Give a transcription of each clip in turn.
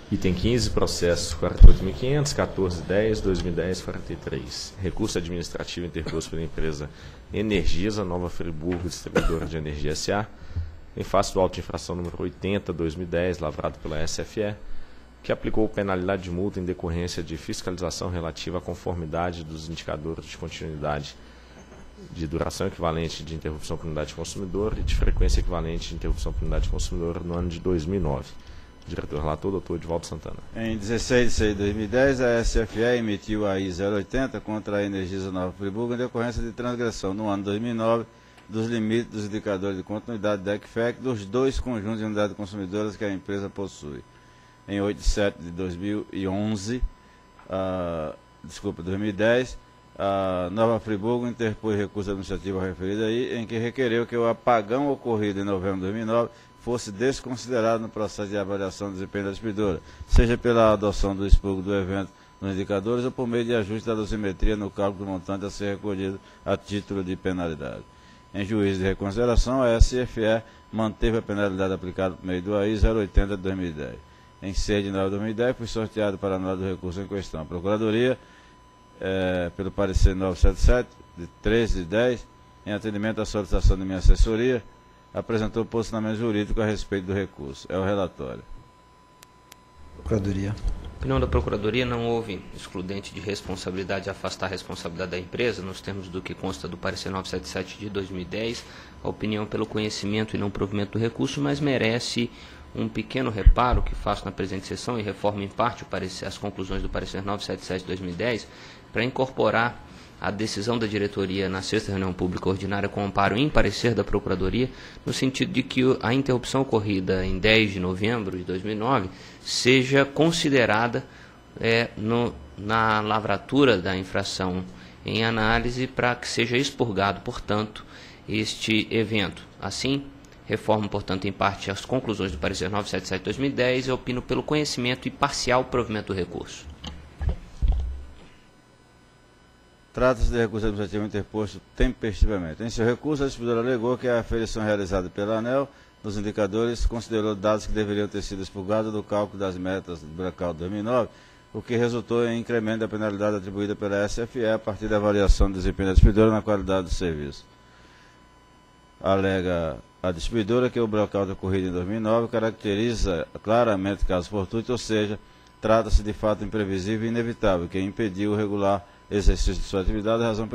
Item 15, processos 48.500, 1410, 2010, 43. Recurso administrativo interposto pela empresa Energisa, Nova Friburgo, distribuidora de energia S.A., em face do auto de infração número 80/2010, lavrado pela SFE, que aplicou penalidade de multa em decorrência de fiscalização relativa à conformidade dos indicadores de continuidade de duração equivalente de interrupção por unidade de consumidor e de frequência equivalente de interrupção por unidade de consumidor no ano de 2009. Diretor relator, doutor Edivaldo Santana. Em 16 de 6 de 2010, a SFE emitiu a I 080 contra a Energisa Nova Friburgo em decorrência de transgressão no ano 2009 dos limites dos indicadores de continuidade DEC-FEC dos dois conjuntos de unidades consumidoras que a empresa possui. Em 8 de 7 de 2011, 2010, a Nova Friburgo interpôs recurso administrativo referido aí, em que requereu que o apagão ocorrido em novembro de 2009 fosse desconsiderado no processo de avaliação do desempenho da distribuidora, seja pela adoção do expurgo do evento nos indicadores ou por meio de ajuste da dosimetria no cálculo do montante a ser recolhido a título de penalidade. Em juízo de reconsideração, a SFE manteve a penalidade aplicada por meio do AI 080 de 2010. Em 6 de 9 de 2010, foi sorteado para análise do recurso em questão. A Procuradoria, pelo parecer 977, de 13 de 10, em atendimento à solicitação de minha assessoria, apresentou posicionamento jurídico a respeito do recurso. É o relatório. Procuradoria. Opinião da Procuradoria: não houve excludente de responsabilidade de afastar a responsabilidade da empresa, nos termos do que consta do parecer 977 de 2010. A opinião pelo conhecimento e não provimento do recurso, mas merece um pequeno reparo que faço na presente sessão e reformo em parte as conclusões do parecer 977 de 2010 para incorporar a decisão da diretoria na sexta reunião pública ordinária com amparo em parecer da Procuradoria, no sentido de que a interrupção ocorrida em 10 de novembro de 2009 seja considerada na lavratura da infração em análise para que seja expurgado, portanto, este evento. Assim, reformo, portanto, em parte as conclusões do parecer 977 de 2010 e opino pelo conhecimento e parcial provimento do recurso. Trata-se de recurso administrativo interposto tempestivamente. Em seu recurso, a distribuidora alegou que a aferição realizada pela ANEEL nos indicadores considerou dados que deveriam ter sido expurgados do cálculo das metas do blackout 2009, o que resultou em incremento da penalidade atribuída pela SFE a partir da avaliação do desempenho da distribuidora na qualidade do serviço. Alega a distribuidora que o blackout ocorrido em 2009 caracteriza claramente caso fortuito, ou seja, trata-se de fato imprevisível e inevitável, que impediu o regular exercício de sua atividade, razão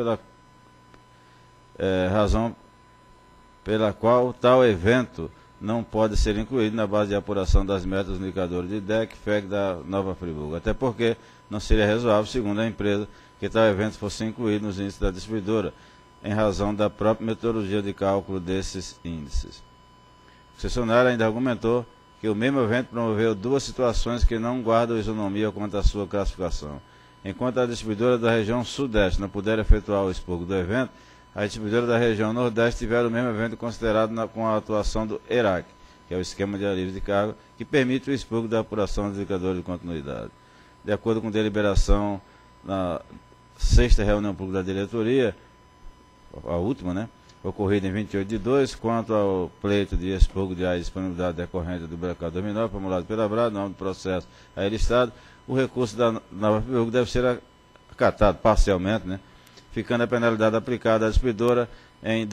pela qual tal evento não pode ser incluído na base de apuração das metas dos indicadores de DEC, FEC da Nova Friburgo, até porque não seria razoável, segundo a empresa, que tal evento fosse incluído nos índices da distribuidora, em razão da própria metodologia de cálculo desses índices. O concessionário ainda argumentou que o mesmo evento promoveu duas situações que não guardam isonomia quanto à sua classificação. Enquanto a distribuidora da região Sudeste não puder efetuar o expurgo do evento, a distribuidora da região Nordeste tiver o mesmo evento considerado com a atuação do ERAC, que é o esquema de alívio de carga, que permite o expurgo da apuração dos indicadores de continuidade. De acordo com deliberação na sexta reunião pública da diretoria, a última, ocorrida em 28 de 2, quanto ao pleito de expurgo de disponibilidade decorrente do blackout 2009, formulado pela Brad, no nome do processo a ele Estado, o recurso da Nova Friburgo deve ser acatado parcialmente, ficando a penalidade aplicada à distribuidora em R$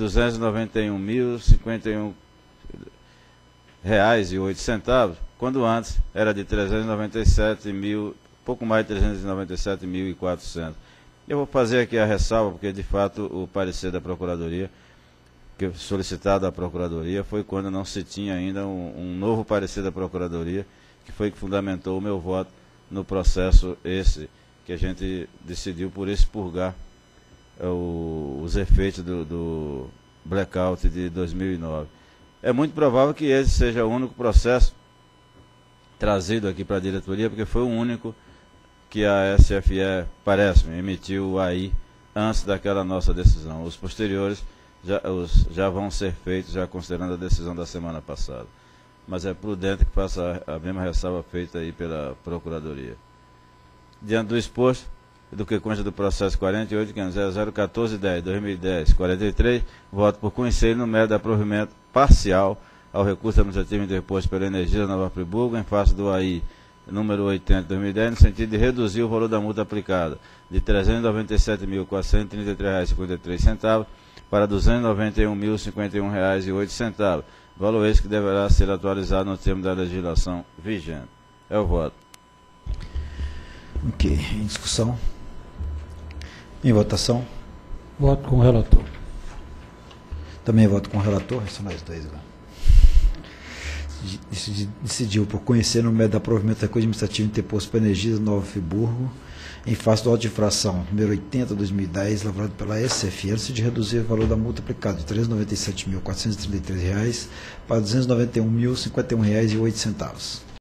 291.051,08, quando antes era de pouco mais de 397.400. Eu vou fazer aqui a ressalva, porque de fato o parecer da Procuradoria, que solicitado à Procuradoria, foi quando não se tinha ainda um novo parecer da Procuradoria, que foi que fundamentou o meu voto no processo esse, que a gente decidiu por expurgar os efeitos do blackout de 2009. É muito provável que esse seja o único processo trazido aqui para a diretoria, porque foi o único que a SFE, parece-me, emitiu o AI antes daquela nossa decisão. Os posteriores já vão ser feitos, já considerando a decisão da semana passada. Mas é prudente que faça a mesma ressalva feita aí pela Procuradoria. Diante do exposto, do que consta do processo 48.500.001410/2010-43, voto por conhecer no mérito de provimento parcial ao recurso administrativo interposto pela Energisa Nova Friburgo em face do AI número 80 de 2010, no sentido de reduzir o valor da multa aplicada de R$ 397.433,53 para R$ 291.051,08, valor esse que deverá ser atualizado no termo da legislação vigente. É o voto. Ok. Em discussão? Em votação? Voto com o relator. Também voto com o relator, são nós dois agora. Decidiu por conhecer no método de provimento do recurso administrativo interposto pela Energisa Nova Friburgo, em face do auto de infração número 80/2010, lavrado pela SFL, de reduzir o valor da multa aplicada de R$ 397.433 para R$ 291.051,08.